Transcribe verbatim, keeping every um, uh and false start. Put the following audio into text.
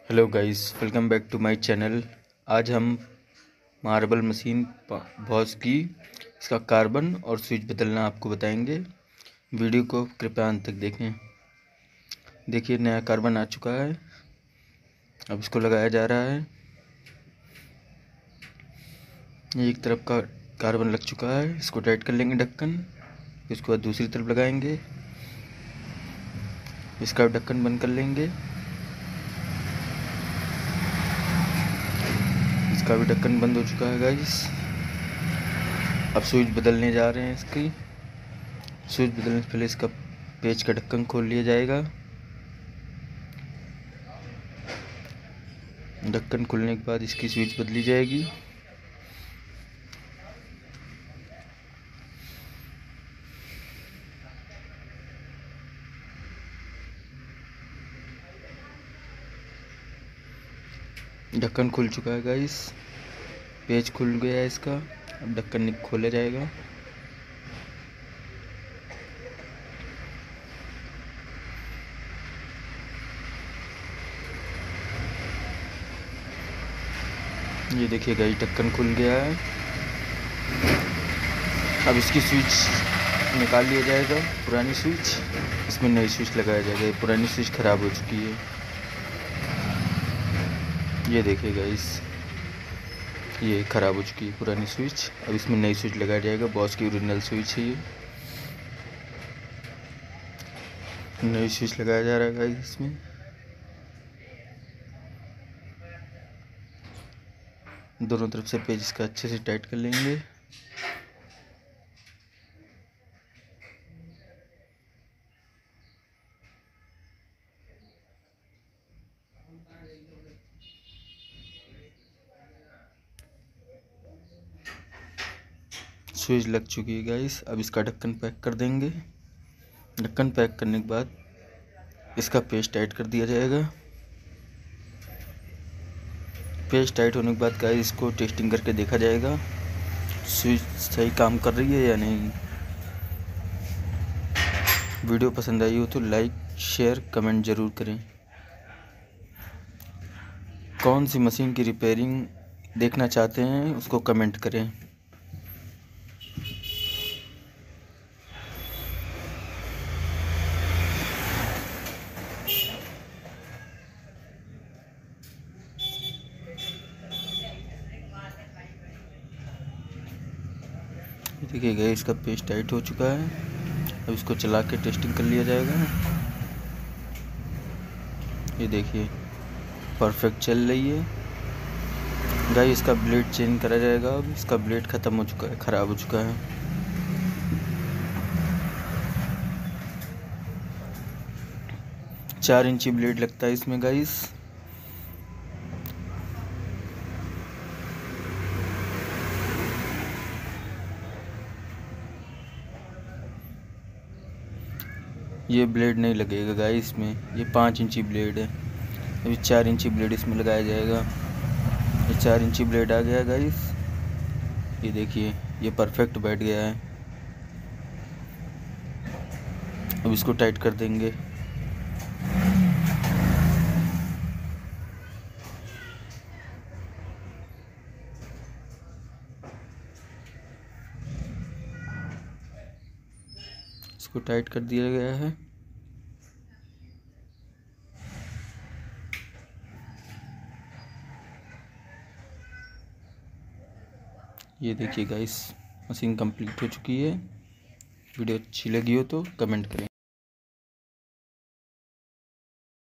Hello guys, welcome back to my channel. आज हम marble machine boss की इसका कार्बन और स्विच बदलना आपको बताएंगे। वीडियो को कृपया अंत तक देखें। देखिए, नया कार्बन आ चुका है। अब इसको लगाया जा रहा है। ये एक तरफ का कार्बन लग चुका है। इसको टाइट कर लेंगे ढक्कन। इसके बाद दूसरी तरफ लगाएंगे। इसका ढक्कन बंद कर लेंगे। इसका भी ढक्कन बंद हो चुका है गाइस। अब स्विच बदलने जा रहे हैं। इसकी स्विच बदलने से पहले इसका पेच का ढक्कन खोल लिया जाएगा। ढक्कन खुलने के बाद इसकी स्विच बदली जाएगी। ढक्कन खुल चुका है गाइस। पेच खुल गया है इसका। अब ढक्कन खोला जाएगा। ये देखिए गाइस, ढक्कन खुल गया है। अब इसकी स्विच निकाल लिया जाएगा, पुरानी स्विच। इसमें नई स्विच लगाया जाएगा। ये पुरानी स्विच खराब हो चुकी है। ये देखिए गाइस, ये ख़राब हो चुकी है पुरानी स्विच। अब इसमें नई स्विच लगाया जाएगा। बॉस की ओरिजिनल स्विच है ये। नई स्विच लगाया जा रहा है गाइस इसमें। दोनों तरफ से पेज इसका अच्छे से टाइट कर लेंगे। स्विच लग चुकी है गाइस। अब इसका ढक्कन पैक कर देंगे। ढक्कन पैक करने के बाद इसका पेज टाइट कर दिया जाएगा। पेज टाइट होने के बाद गाइस इसको टेस्टिंग करके देखा जाएगा स्विच सही काम कर रही है या नहीं। वीडियो पसंद आई हो तो लाइक शेयर कमेंट ज़रूर करें। कौन सी मशीन की रिपेयरिंग देखना चाहते हैं उसको कमेंट करें। देखिए गाइस, इसका पेज टाइट हो चुका है। अब इसको चला के टेस्टिंग कर लिया जाएगा। ये देखिए, परफेक्ट चल रही है गाइस। इसका ब्लेड चेंज करा जाएगा। अब इसका ब्लेड ख़त्म हो चुका है, ख़राब हो चुका है। चार इंची ब्लेड लगता है इसमें गाइस। ये ब्लेड नहीं लगेगा गाइस इसमें। ये पाँच इंची ब्लेड है। अभी चार इंची ब्लेड इसमें लगाया जाएगा। ये चार इंची ब्लेड आ गया गाइस। ये देखिए, ये परफेक्ट बैठ गया है। अब इसको टाइट कर देंगे। इसको टाइट कर दिया गया है। ये देखिए गाइस, मशीन कंप्लीट हो चुकी है। वीडियो अच्छी लगी हो तो कमेंट करें।